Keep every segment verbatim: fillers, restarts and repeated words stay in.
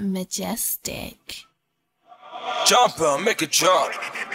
Majestic. Jumper, make a jump.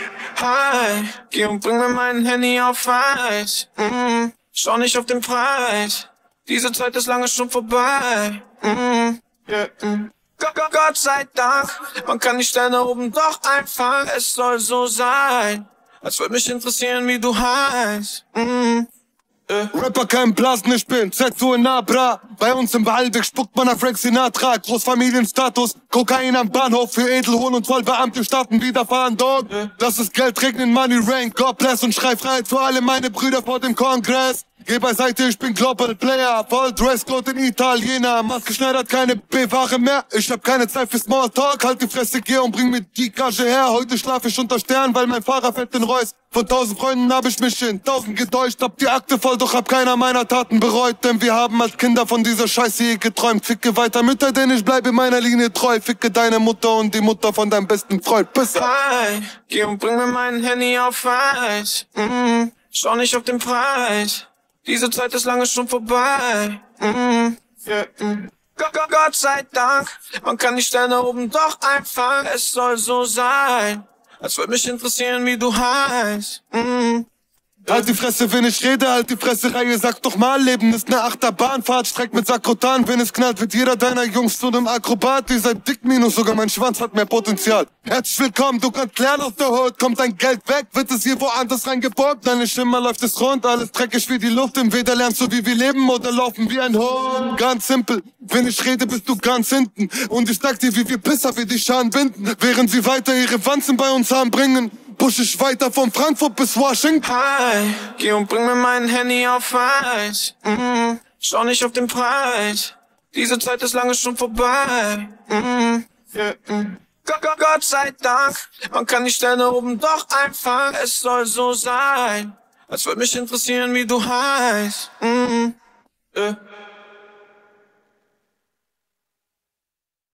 Hi, geh und bring mir mein Handy auf Eis. Mm, schau nicht auf den Preis. Diese Zeit ist lange schon vorbei. Mm, yeah, mm. Gott, Gott, Gott sei Dank, man kann die Sterne oben doch einfangen. Es soll so sein, als würde mich interessieren, wie du heißt. Mm. Äh. Rapper kein Blasen, ich bin Zetsu in Abra. Bei uns im Waldweg spuckt man nach Frank Sinatra. Großfamilienstatus, Kokain am Bahnhof für Edelhohn und Zollbeamte starten wieder fahren dort. Äh. Lass es Geld regnen, Money Rain, God bless und schrei Freiheit für alle meine Brüder vor dem Kongress. Geh beiseite, ich bin Global Player, voll Dresscode in Italiener. Maßgeschneidert, keine B-Ware mehr. Ich hab keine Zeit für Smalltalk, halt die Fresse, geh und bring mir die Gage her. Heute schlaf ich unter Stern, weil mein Fahrer fährt in Reus. Von tausend Freunden hab ich mich in tausend getäuscht. Hab die Akte voll, doch hab keiner meiner Taten bereut. Denn wir haben als Kinder von dieser Scheiße hier geträumt. Ficke weiter Mütter, denn ich bleibe meiner Linie treu. Ficke deine Mutter und die Mutter von deinem besten Freund. Bis Hi, geh und bring mir mein Handy auf Eis. Mm, schau nicht auf den Preis. Diese Zeit ist lange schon vorbei. Mm, yeah, mm. Gott, Gott, Gott sei Dank, man kann die Sterne oben doch einfangen. Es soll so sein, als würde mich interessieren, wie du heißt. Mm. Halt die Fresse, wenn ich rede, halt die Fresse, Reihe, sag doch mal, Leben ist ne Achterbahnfahrt, streck mit Sakrotan, wenn es knallt, wird jeder deiner Jungs zu nem Akrobat, ihr seid dick minus, sogar mein Schwanz hat mehr Potenzial. Herzlich willkommen, du kannst lernen aus der Hood, kommt dein Geld weg, wird es hier woanders reingebombt, deine Schimmer läuft es rund, alles dreckig wie die Luft, entweder lernst du, wie wir leben, oder laufen wie ein Hund. Ganz simpel, wenn ich rede, bist du ganz hinten, und ich sag dir, wie wir Pisser wie die Scharen binden, während sie weiter ihre Wanzen bei uns anbringen. Push ich weiter von Frankfurt bis Washington. Hi, geh und bring mir mein Handy auf Eis. Mm, schau nicht auf den Preis. Diese Zeit ist lange schon vorbei. Mm, yeah, mm. Gott, Gott, Gott sei Dank, man kann die Sterne oben doch einfangen. Es soll so sein, als würde mich interessieren, wie du heißt. Mm, äh.